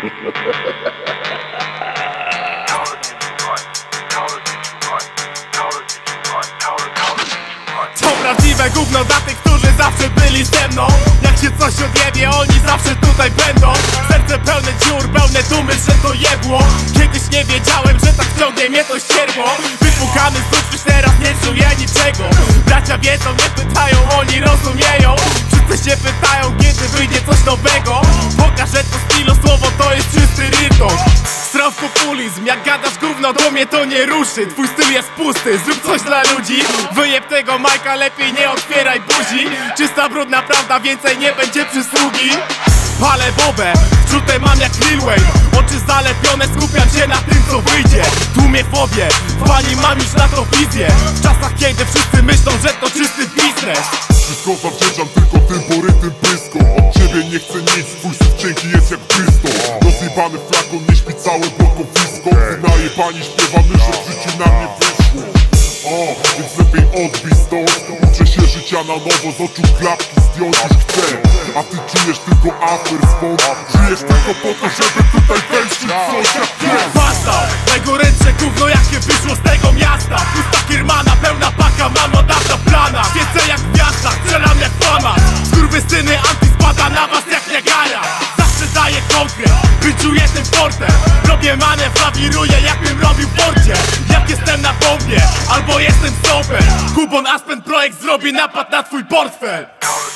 To prawdziwe gówno dla tych, którzy zawsze byli ze mną. Jak się coś odjebie, oni zawsze tutaj będą. Serce pełne dziur, pełne dumy, że to jebło. Kiedyś nie wiedziałem, że tak ciągnie mnie to ścierło. Wypukany z już teraz nie czuję niczego. Bracia wiedzą, nie pytają, oni rozumieją. Wszyscy się pytają, kiedy wyjdzie coś nowego. Pokażę to stylu, słowo to jest czysty rytm. Straf populizm, jak gadasz gówno, do mnie to nie ruszy. Twój styl jest pusty, zrób coś dla ludzi. Wyjeb tego Majka, lepiej nie otwieraj buzi. Czysta brudna prawda, więcej nie będzie przysługi. Palę bobę, wczutę mam jak Lil Wayne. Oczy zalepione, skupiam się na tym co wyjdzie. Tłumie fobię, pani mam już na to wizję. W czasach kiedy wszyscy myślą, że to czysty biznes. Wszystko zawdzięczam tylko tym porytym pyskom. Od ciebie nie chcę nic, twój słów cienki jest jak pystom. Rozjebany flakon, nie śpi całe blokowisko. Najebani śpiewamy, że w życiu nam nie wyszło. Więc lepiej odbij stąd. Uczę się życia na nowo, z oczu klapki zdjąć już chcę. A ty czujesz tylko afer swąd. Żyjesz tylko po to, żeby tutaj wejść coś jak pies. Basta, najgorętsze gówno jakie wyszło z tego miasta. Pusta kiermana, pełna paka, mam od dawna plana. Świecę jak gwiazda, strzelam jak fama. Skurwysyny, anty spada na was jak Niagara. Zawsze daję konkret, wyczuję tym portem. Robię manewr, lawiruję jakbym robił w porcie. Jak jestem na bombie, albo jestem sober. Kubon Aspen projekt zrobi napad na twój portfel.